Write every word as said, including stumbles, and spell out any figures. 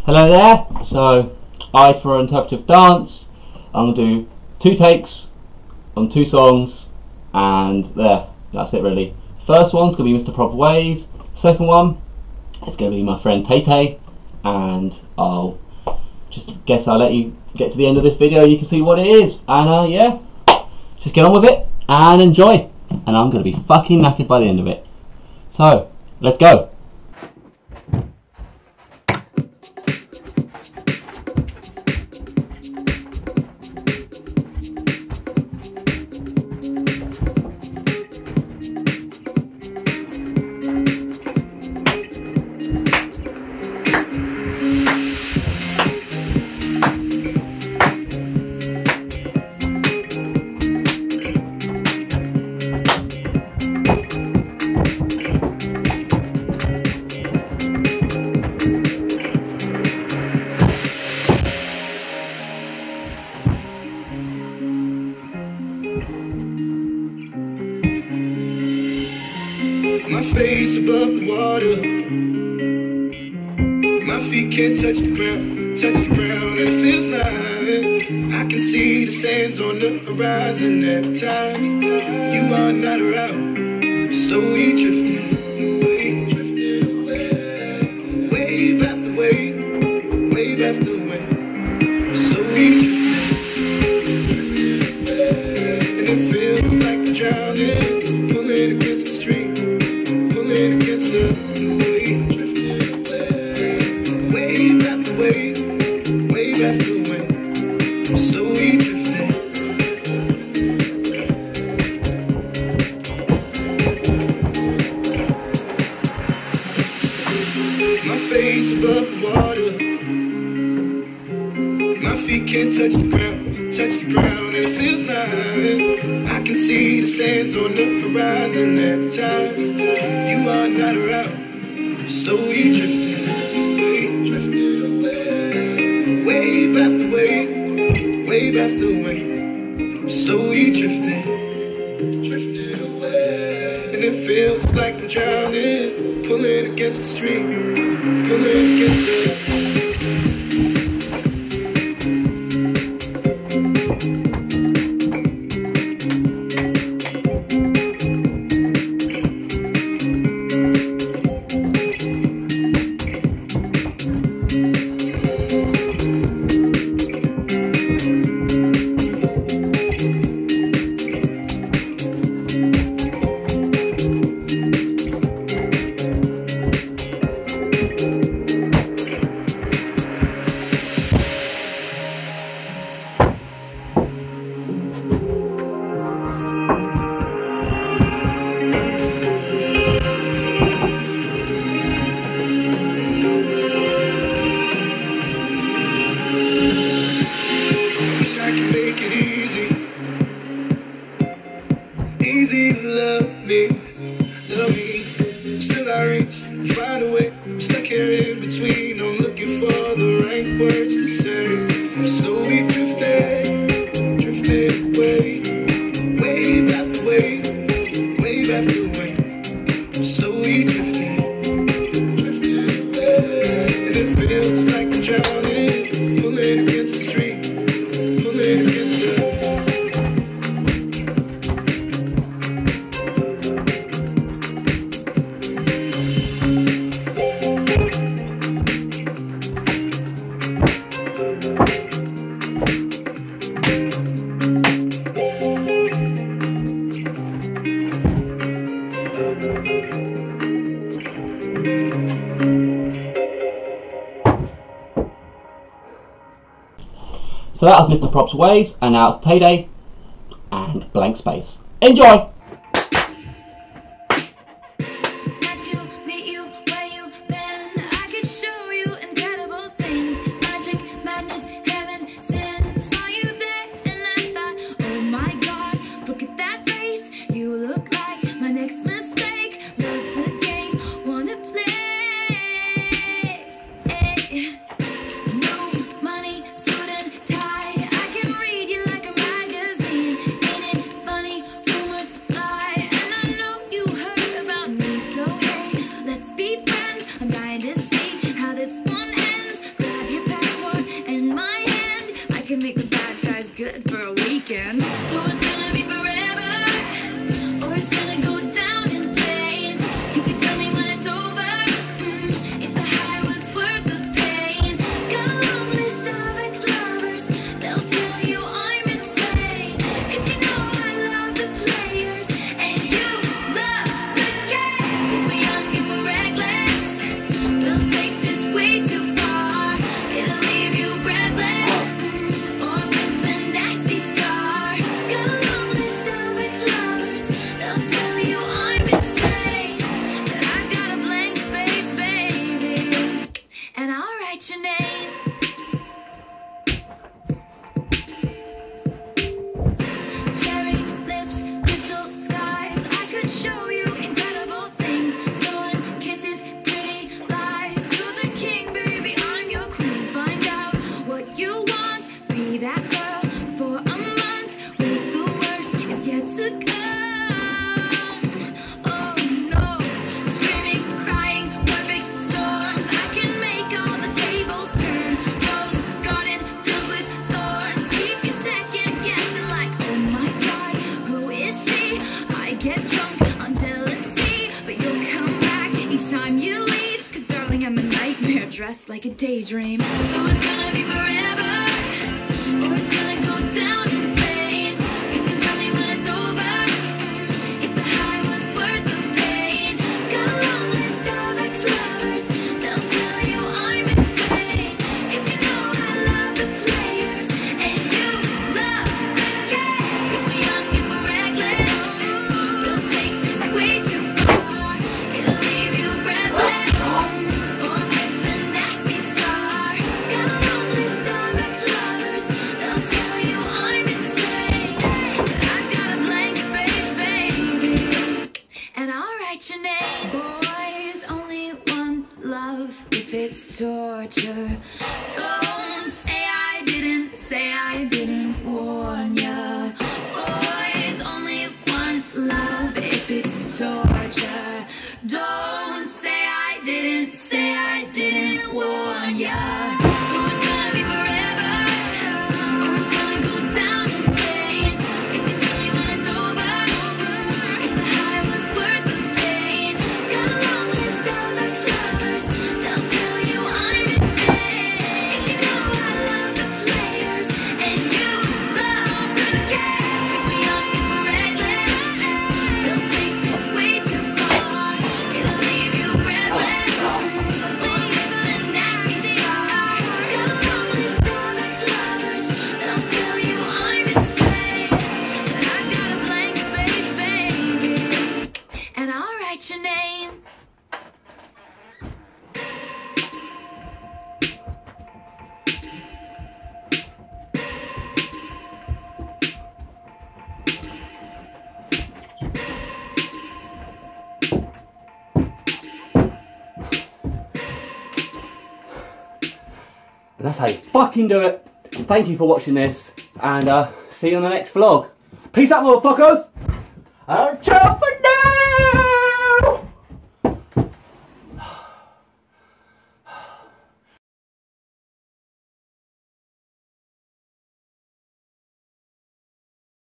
Hello there. So, eyes for interpretive dance. I'm gonna do two takes on two songs, and there. That's it really. First one's gonna be Mister Proper Waves. Second one is gonna be my friend Tey Tey, and I'll just guess I'll let you get to the end of this video and you can see what it is. And uh, yeah, just get on with it and enjoy. And I'm gonna be fucking knackered by the end of it. So, let's go. My face above the water, my feet can't touch the ground, touch the ground, and it feels like I can see the sands on the horizon every time you are not around. Slowly drifting away, drifting away, wave after wave, wave after wave, slowly drifting, drifting away, and it feels like I'm drowning, pulling against the stream. Against the wave, drifting away, wave after wave, wave after wave, I'm slowly drifting. My face above the water, my feet can't touch the ground, touch the ground, and it feels like I can see the sands on the horizon every time you are not around. Slowly drifting away, drifting away, wave after wave, wave after wave, I'm slowly drifting, drifting away, and it feels like I'm drowning, pulling against the stream, pulling against the easy to love me, love me. Still I reach, find a way. I'm stuck here in between. I'm looking for the right words to say. I'm slowly drifting, drifting away, wave after wave, wave after wave. I'm slowly drifting, drifting away, and it feels like I'm drowning, pulling against the stream, pulling against the So that was Mister Props Waves, and now it's Tey Tey and Blank Space. Enjoy! Funny rumors you I'm insane, that I've got a blank space, baby, and I'll write your name. Cherry lips, crystal skies, I could show you incredible things. Stolen kisses, pretty lies. You're the king, baby, I'm your queen. Find out what you want, be that girl for a month. Wait, the worst is yet to come. Oh no, screaming, crying, perfect storms. I can make all the tables turn. Rose garden filled with thorns. Keep you second guessing like, oh my god, who is she? I get drunk on jealousy, but you'll come back each time you leave. Cause darling, I'm a nightmare dressed like a daydream. So it's gonna be forever, or it's gonna go down in flames. You can tell me when it's over, if the high was worth the pain. Got a long list of ex-lovers, they'll tell you I'm insane. Cause you know I love the players, and you love the game. Cause we're young and we're reckless, we'll take this way too far. It'll leave you breathless, or with a nasty scar. Got a long list of ex-lovers, they'll tell you I'm insane, that I've got a blank space, baby, and I'll write your name. Boys only want love if it's torture. Don't say I didn't, say I didn't warn ya. Boys only want love if it's torture. Don't say I didn't, say I didn't warn ya. So it's gonna be forever, or it's gonna go down in flames. You can tell me when it's over, if the high was worth the pain. Got a long list of ex-lovers, they'll tell you I'm insane. Cause you know I love the players, and you love the game. Cause we're young and we're reckless, they'll take this way too far. It'll leave you breathless, with a nasty scar. Got a long list of ex-lovers, they'll tell you I'm insane, that I've got a blank space, baby, and I'll write your name. And that's how you fucking do it. Thank you for watching this, and uh, see you on the next vlog. Peace out, motherfuckers! And ciao for now!